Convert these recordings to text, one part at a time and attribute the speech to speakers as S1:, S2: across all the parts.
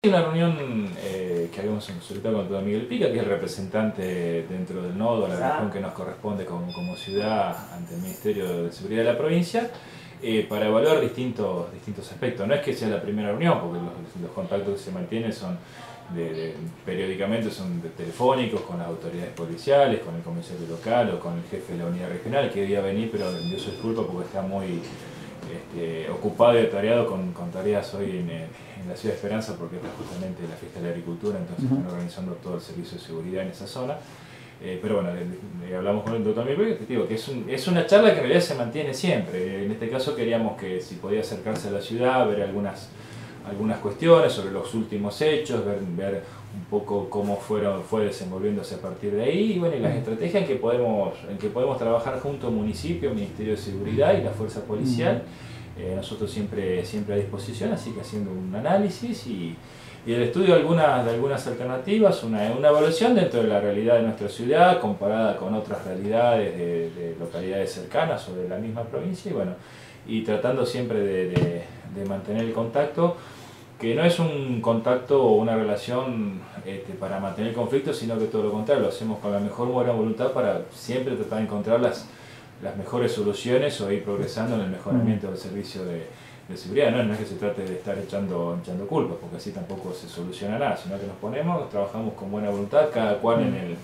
S1: Una reunión que habíamos solicitado con don Miguel Pica, que es el representante dentro del nodo, la región que nos corresponde como ciudad ante el Ministerio de Seguridad de la provincia, para evaluar distintos aspectos. No es que sea la primera reunión, porque los contactos que se mantienen son periódicamente son telefónicos con las autoridades policiales, con el comisario local o con el jefe de la unidad regional, que debía venir, pero dio su disculpa porque está muy ocupado y atareado con tareas hoy en la ciudad de Esperanza, porque está justamente la fiesta de la agricultura, entonces están organizando todo el servicio de seguridad en esa zona. Pero bueno, hablamos con el doctor Miguel, que digo que es una charla que en realidad se mantiene siempre. En este caso queríamos que si podía acercarse a la ciudad, ver algunas cuestiones sobre los últimos hechos, ver un poco cómo fue desenvolviéndose a partir de ahí, y bueno, y las estrategias en que podemos trabajar junto municipio, Ministerio de Seguridad y la Fuerza Policial. Nosotros siempre a disposición, así que haciendo un análisis y el estudio de algunas alternativas, una evaluación dentro de la realidad de nuestra ciudad comparada con otras realidades de localidades cercanas o de la misma provincia, y bueno, y tratando siempre de mantener el contacto, que no es un contacto o una relación para mantener el conflicto, sino que todo lo contrario, lo hacemos con la mejor buena voluntad para siempre tratar de encontrar las mejores soluciones o ir progresando en el mejoramiento del servicio de seguridad. No es que se trate de estar echando culpas, porque así tampoco se soluciona nada, sino que nos ponemos, trabajamos con buena voluntad, cada cual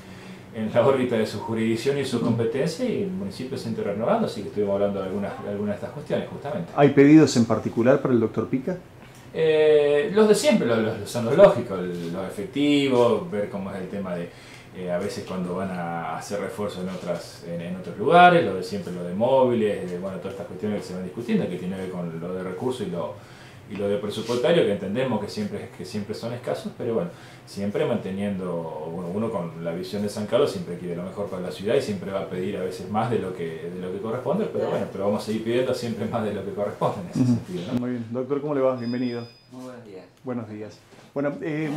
S1: en la órbita de su jurisdicción y su competencia, y el municipio se siente renovando, así que estuvimos hablando de algunas de estas cuestiones justamente.
S2: ¿Hay pedidos en particular para el doctor Pica?
S1: Los de siempre, son los lógicos, los efectivos, ver cómo es el tema de a veces cuando van a hacer refuerzos en otros lugares, lo de siempre, lo de móviles, bueno, todas estas cuestiones que se van discutiendo, que tiene que ver con lo de recursos y lo de presupuestario, que entendemos que siempre son escasos, pero bueno, siempre manteniendo, bueno, uno con la visión de San Carlos siempre quiere lo mejor para la ciudad y siempre va a pedir a veces más de lo que corresponde, pero bueno, vamos a seguir pidiendo siempre más de lo que corresponde en ese sentido, ¿no?
S2: Muy bien. Doctor, ¿cómo le va? Bienvenido.
S3: Muy buenos días.
S2: Buenos días. Bueno,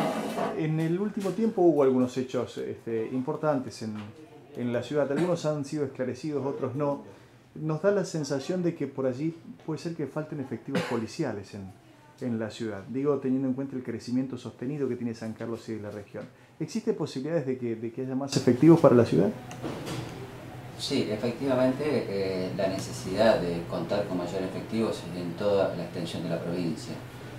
S2: en el último tiempo hubo algunos hechos importantes en la ciudad. Algunos han sido esclarecidos, otros no. Nos da la sensación de que por allí puede ser que falten efectivos policiales en la ciudad. Digo, teniendo en cuenta el crecimiento sostenido que tiene San Carlos y la región. ¿Existen posibilidades de que haya más efectivos para la ciudad?
S3: Sí, efectivamente, la necesidad de contar con mayor efectivos en toda la extensión de la provincia.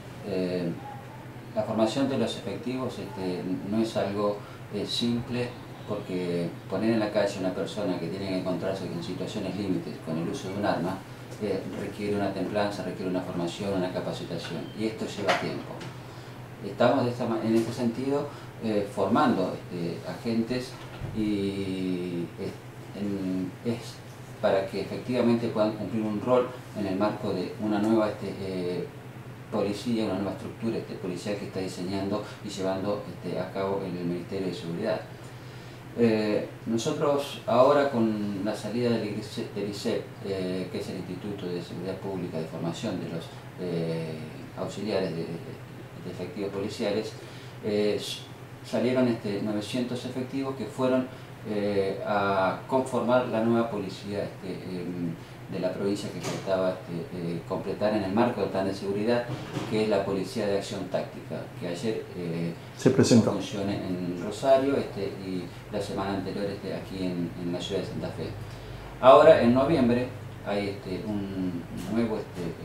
S3: La formación de los efectivos no es algo simple, porque poner en la calle a una persona que tiene que encontrarse en situaciones límites con el uso de un arma requiere una templanza, requiere una formación, una capacitación, y esto lleva tiempo. Estamos en este sentido formando agentes, y es para que efectivamente puedan cumplir un rol en el marco de una nueva policía, una nueva estructura policial que está diseñando y llevando a cabo en el Ministerio de Seguridad. Nosotros ahora, con la salida del ISEP, que es el Instituto de Seguridad Pública de Formación de los auxiliares de efectivos policiales, salieron 900 efectivos que fueron a conformar la nueva policía de la provincia, que faltaba completar en el marco del plan de seguridad, que es la Policía de Acción Táctica, que ayer
S2: se presentó
S3: en Rosario y la semana anterior aquí en la ciudad de Santa Fe. Ahora, en noviembre, hay un nuevo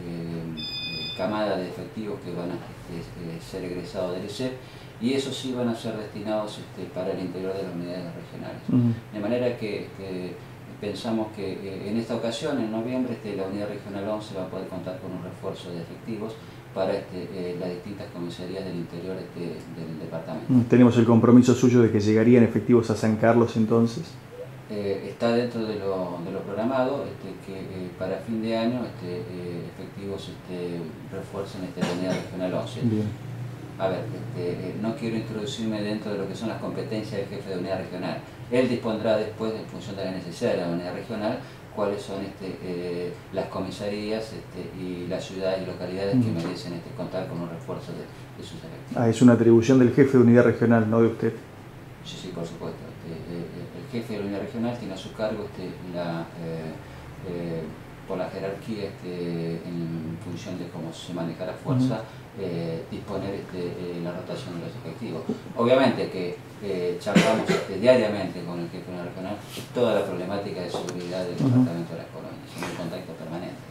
S3: camada de efectivos que van a ser egresados del ISEP, y esos sí van a ser destinados para el interior de las unidades regionales. De manera que pensamos que en esta ocasión, en noviembre, la unidad regional 11 va a poder contar con un refuerzo de efectivos para las distintas comisarías del interior del departamento.
S2: ¿Tenemos el compromiso suyo de que llegarían efectivos a San Carlos entonces?
S3: Está dentro de lo programado, que para fin de año efectivos refuercen la unidad regional 11.
S2: Bien.
S3: A ver, no quiero introducirme dentro de lo que son las competencias del jefe de unidad regional. Él dispondrá después, en función de la necesidad de la unidad regional, cuáles son las comisarías y las ciudades y localidades que merecen contar con un refuerzo de sus efectivos.
S2: Es una atribución del jefe de unidad regional, no de usted.
S3: Sí, por supuesto. El jefe de la unidad regional tiene a su cargo por la jerarquía, en función de cómo se maneja la fuerza, disponer la rotación de los efectivos. Obviamente que charlamos diariamente con el jefe regional toda la problemática de seguridad del departamento de Las Colonias, en un contacto permanente.